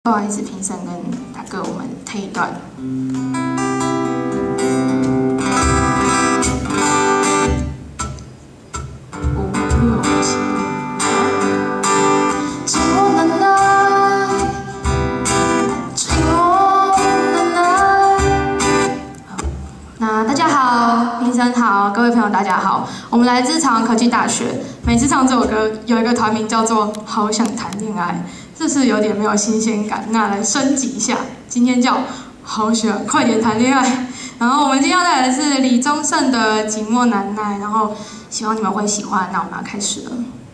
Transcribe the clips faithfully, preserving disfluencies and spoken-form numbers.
不好意思，评审跟大哥，我们退一段。那大家好，评审好，各位朋友大家好，我们来自长安科技大学。每次唱这首歌，有一个团名叫做《好想谈恋爱》。 这是有点没有新鲜感，那来升级一下。今天叫好想快点谈恋爱。然后我们今天要带来的是李宗盛的《寂寞难耐》，然后希望你们会喜欢。那我们要开始了。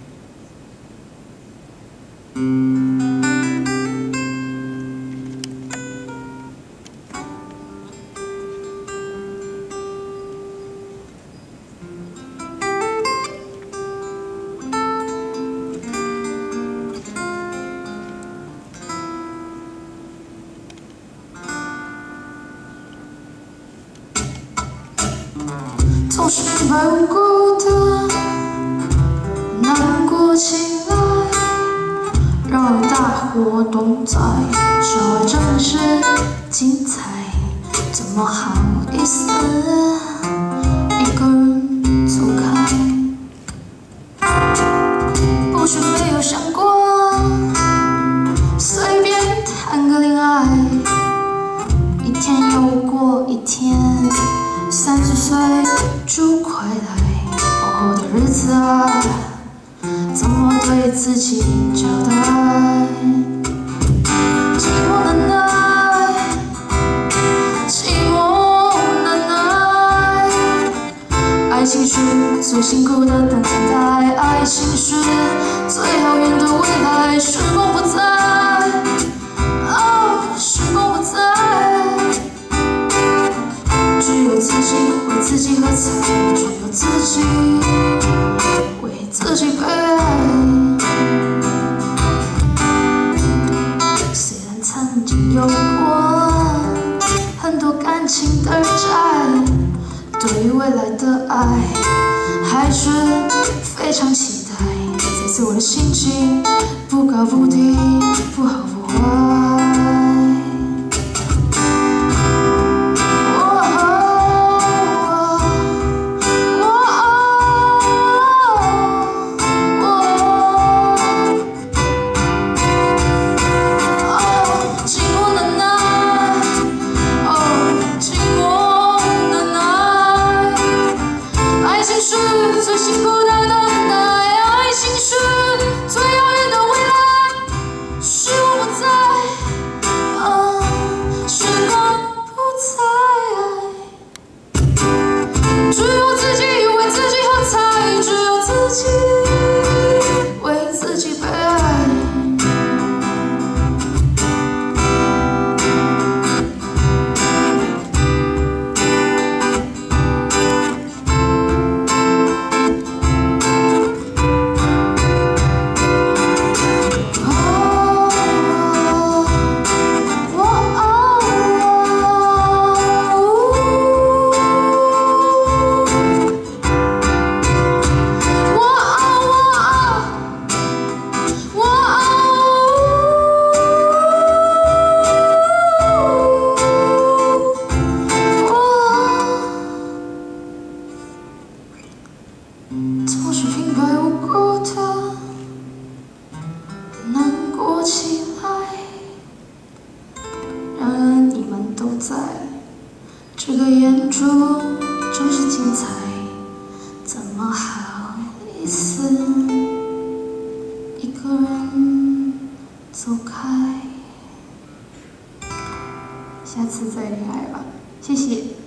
总是平白无故的难过起来，让大伙都在这真是精彩，怎么好意思一个人走开？不是没有想过随便谈个恋爱，一天又过一天。 三十岁就快来，往后的日子啊，怎么对自己交代？寂寞难耐，寂寞难耐，爱情是最辛苦的等待，爱情是最遥远的未来，时光不再，哦，时光不再。 只有自己为自己喝彩，只有自己为自己悲哀。虽然曾经有过很多感情的债，对于未来的爱还是非常期待。这次我的心情不高不低，不好不坏。 最辛苦的等待，爱情是最遥远的未来。时光不再，啊，时光不再，只有自己为自己喝彩，只有自己为自己悲哀。 总是平白无故的难过起来，然而你们都在这个演出真是精彩，怎么好意思一个人走开？下次再恋爱吧，谢谢。